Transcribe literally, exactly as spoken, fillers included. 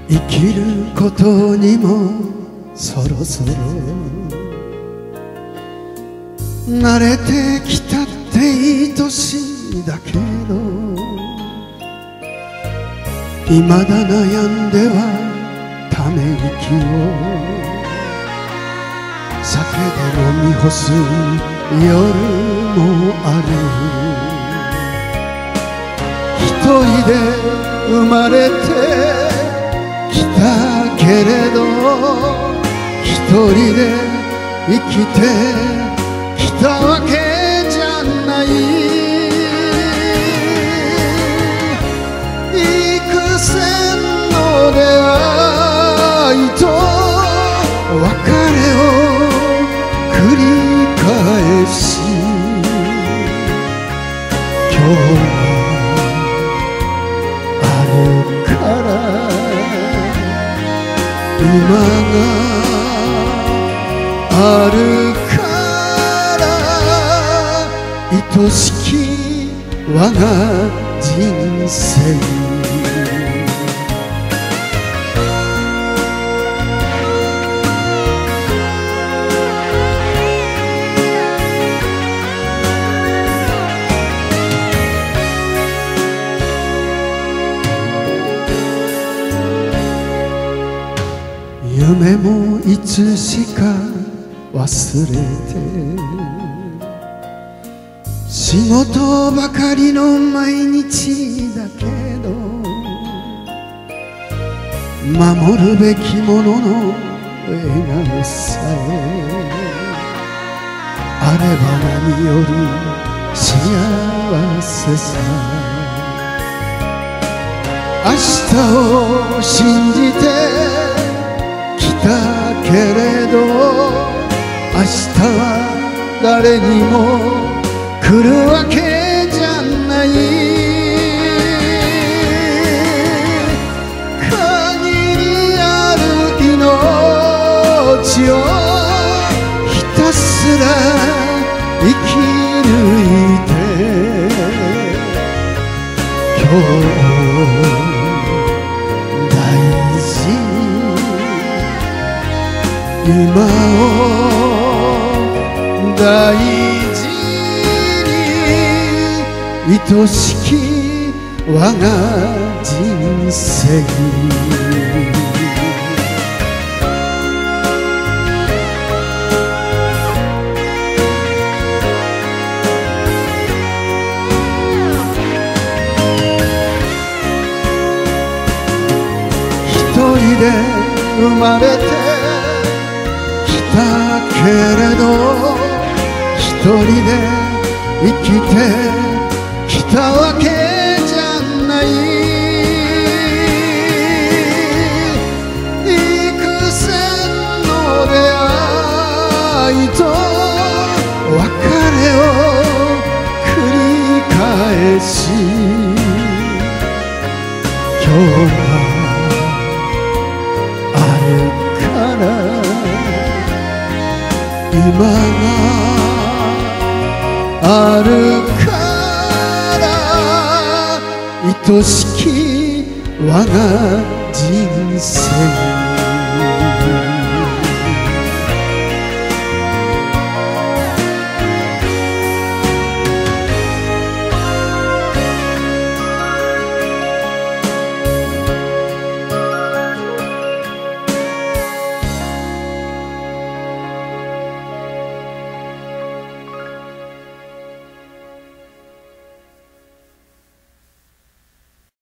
生きることにもそろそろ慣れてきたっていい年だけど、未だ悩んではため息を酒で飲み干す夜もある。一人で生まれてきたけれど、一人で生きてきたわけじゃない。幾千の出会いと別れを繰り返し、今日があるから今があるから愛しき我が人生。夢もいつしか忘れて、仕事ばかりの毎日だけど、守るべきものの笑顔さえあれば何より幸せさ。明日を信じてだけれど、明日は誰にも来るわけじゃない。限りある命をひたすら生き抜いて、今日今を大事に愛しき我が人生。一人で生まれてだけれど、一人で生きてきたわけじゃない。幾千の出会いと別れを繰り返し、今日があるから今があるから愛しき我が人生。